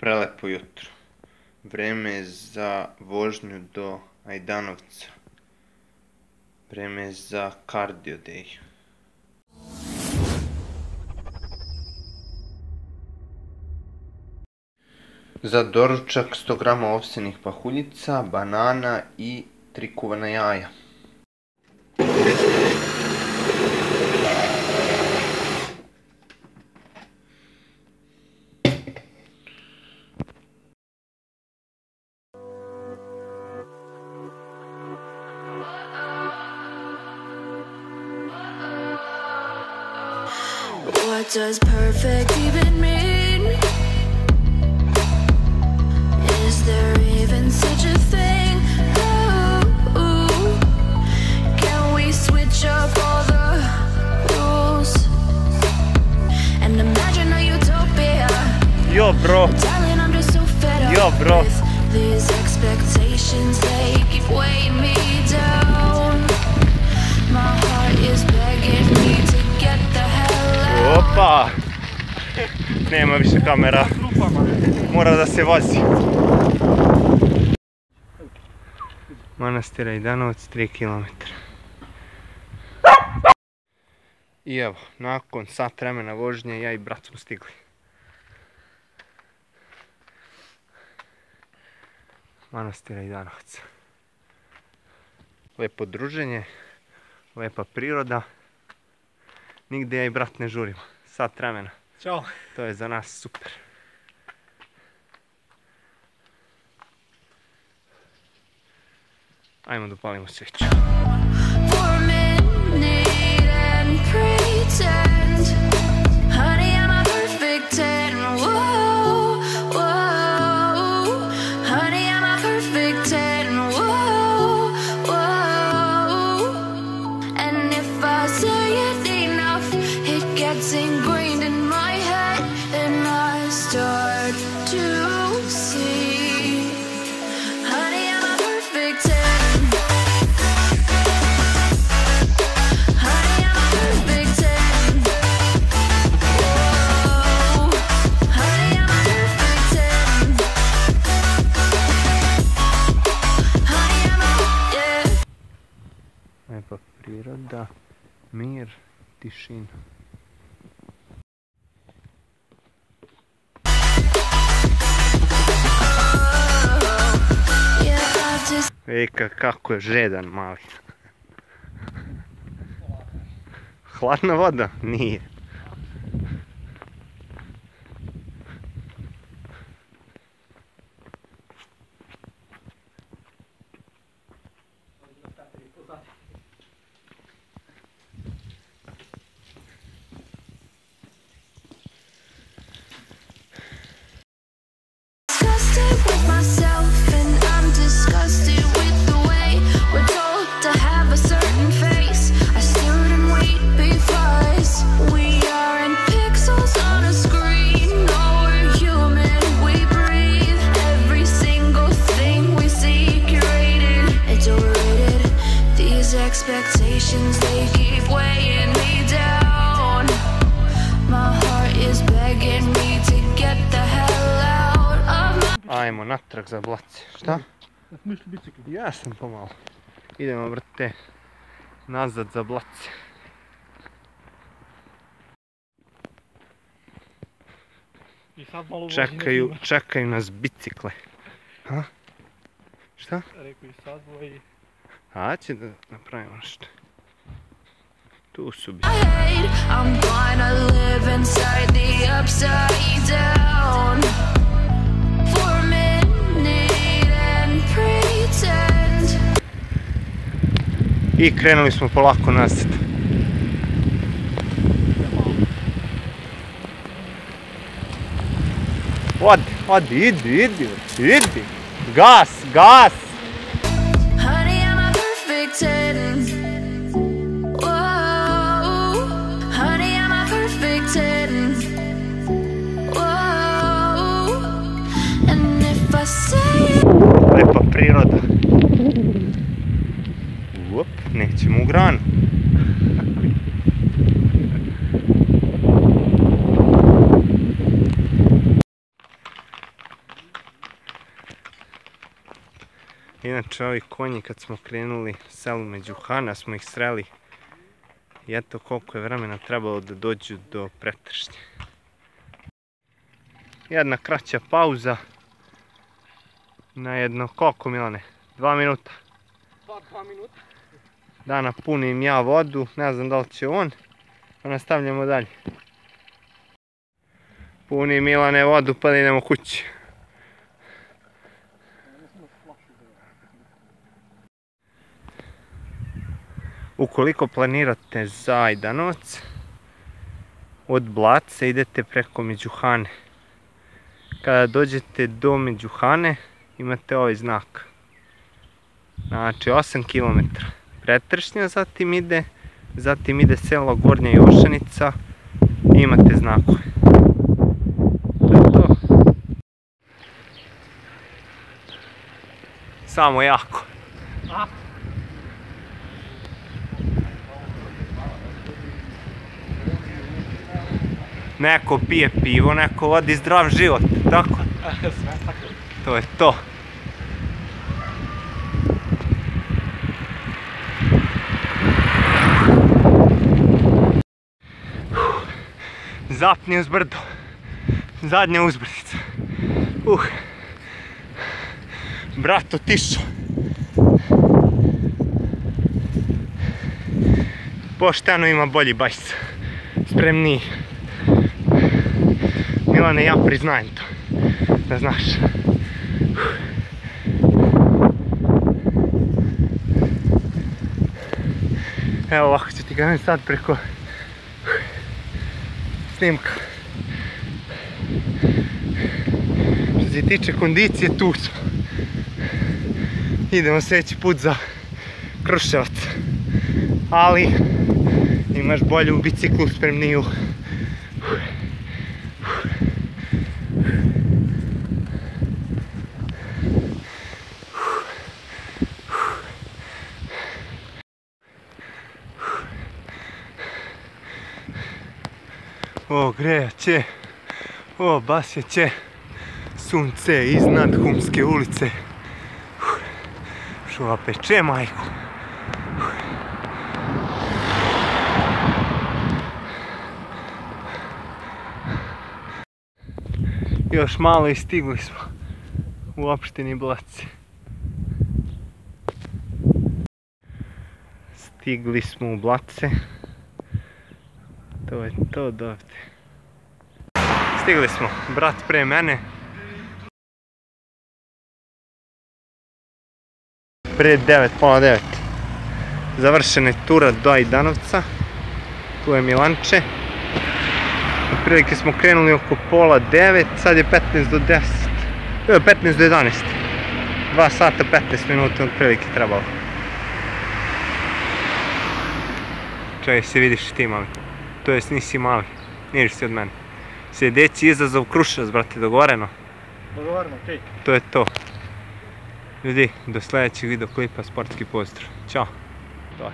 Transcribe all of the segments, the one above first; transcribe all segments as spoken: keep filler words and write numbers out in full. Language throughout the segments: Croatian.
prelepo jutro. Vreme je za vožnju do Ajdanovca. Vreme je za cardio day. Za doručak sto grama ovsenih pahuljica, banana i tri kuvana jaja. What does perfect even mean? Is there even such a thing? Ooh, can we switch up all the rules and imagine a utopia? Yo, bro. Darling, I'm just so fed up Yo, bro. with these expectations. They keep weighing me down. My heart is begging me to get the hell out. Opa! Nema više kamera. Mora da se vozi. Manastir Ajdanovac, tri kilometra. I evo, nakon sat vremena vožnje, ja i brat smo stigli. Manastir Ajdanovac. Lepo druženje, lepa priroda. Nigde ja i brat ne žurimo. Sat vremena. Ćao. To je za nas super. Ajmo da upalimo sveću. For a minute and pretend, honey, I'm a perfect ten. Whoa, whoa, honey, I'm a perfect ten. Whoa, whoa, and if I say it enough, it gets ingrained in my head, and I start to see, honey, I'm a perfect ten. Lepa priroda, mir, tišina. Ejka, kako je žedan mali. Hladna voda? Nije. Expectations, they keep weighing me down. My heart is begging me to get the hell out of my... Ajmo natrag za Blace. Šta? Smiš li bicikl? Ja sam pomalo. Idemo, brate, nazad za Blace. I sad malo vozi Čekaju, nekima. čekaju nas bicikle. Ha? Šta? Rekao i sad voji. A će da napravimo nešto. Tu su bi. I'm gonna live inside the upside down for a minute and pretend. I krenuli smo polako nazad. Odi, odi, idi, idi, idi. Gas, gas. Honey, I'm a perfect ten. Whoa, honey, I'm a perfect ten. Whoa, and if I say it... Lepa priroda. Up, nećemo u granu. Inače, ovi konji kad smo krenuli selu Međuhana smo ih sreli. I eto koliko je vremena trebalo da dođu do Pretršnje. Jedna kraća pauza. Na jedno, koliko Milane? Dva minuta. Pa, dva minuta. Da napunim ja vodu, ne znam da li će on. Pa nastavljamo dalje. Puni Milane vodu pa da idemo kući. Ukoliko planirate za Ajdanovac, od Blaca idete preko Međuhane. Kada dođete do Međuhane, imate ovaj znak. Znači osam kilometara Pretršnja, zatim ide, zatim ide selo Gornja Jošanica i imate znakove. To je to. Samo jako. Neko pije pivo, neko vodi zdrav život, tako? To je to. Zapni uz brdo. Zadnja uzbrdica. Uh. Brato, tišo. Pošteno ima bolji bajs. Spremniji. Milane, ja priznajem to. Da znaš. Evo ovako ću ti ganem sad preko snimka. Što se tiče kondicije, tu smo. Idemo sljedeći put za Kruševac. Ali imaš bolju biciklu, spremniju. O, grejaće, o, basjeće, sunce iznad Humske ulice. Šuva peče, majku. Još malo i stigli smo u opštini Blace. Stigli smo u Blace. To je to od ovdje. Stigli smo, brat pre mene. Pre devet, pola devet. Završena je tura do Ajdanovca. Tu je Milanče. Otprilike smo krenuli oko pola devet, sad je petnaest do deset. petnaest do jedanaest. dva sata petnaest minuta otprilike trebalo. Čaj se vidiš ti mali. To jest nisi mali, niješ si od mene. Sljedeći izazov Kruševac, brate, dogovoreno? Dogovoreno, okej. To je to. Ljudi, do sljedećeg videoklipa Sportski pozdrav. Ćao. To je.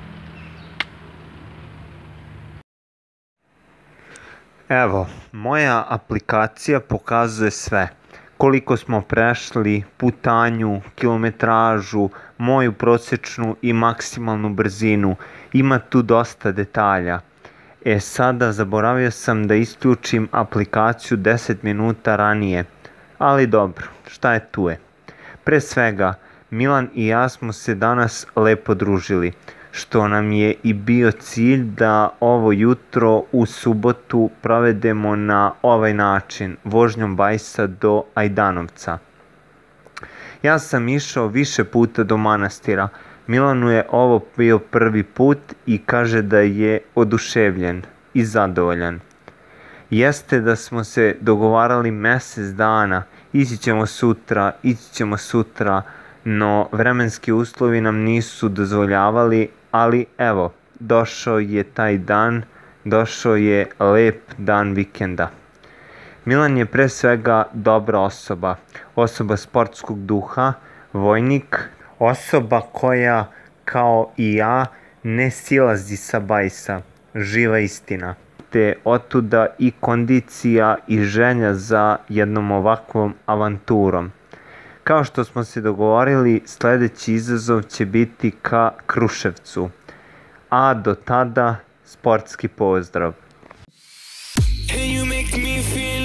Evo, moja aplikacija pokazuje sve. Koliko smo prešli, putanju, kilometražu, moju prosječnu i maksimalnu brzinu. Ima tu dosta detalja. E sada zaboravio sam da isključim aplikaciju deset minuta ranije, ali dobro, šta je tu je. Pre svega, Milan i ja smo se danas lepo družili, što nam je i bio cilj da ovo jutro u subotu provedemo na ovaj način, vožnjom bajsa do Ajdanovca. Ja sam išao više puta do manastira. Milanu je ovo bio prvi put i kaže da je oduševljen i zadovoljan. Jeste da smo se dogovarali mjesec dana, ići ćemo sutra, ići ćemo sutra, no vremenski uslovi nam nisu dozvoljavali, ali evo, došao je taj dan, došao je lep dan vikenda. Milan je pre svega dobra osoba, osoba sportskog duha, vojnik, osoba koja, kao i ja, ne silazi sa bajsa, živa istina. Te otuda i kondicija i želja za jednom ovakvom avanturom. Kao što smo se dogovorili, sljedeći izazov će biti ka Kruševcu. A do tada, sportski pozdrav. Hey, you make me feel